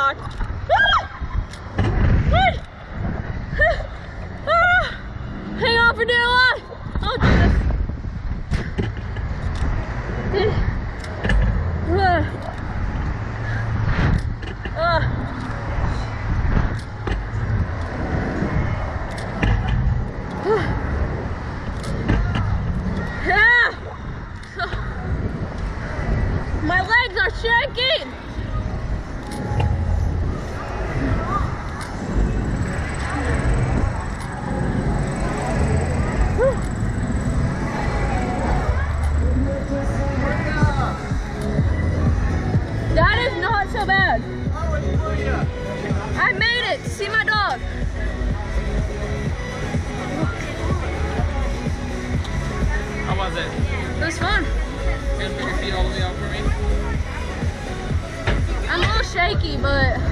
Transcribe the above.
dog. Hang on for dear life. Oh, Jesus. My legs are shaking. That is not so bad. I made it. See my dog. How was it? It was fun. You gonna put your feet all the way out for me? I'm a little shaky, but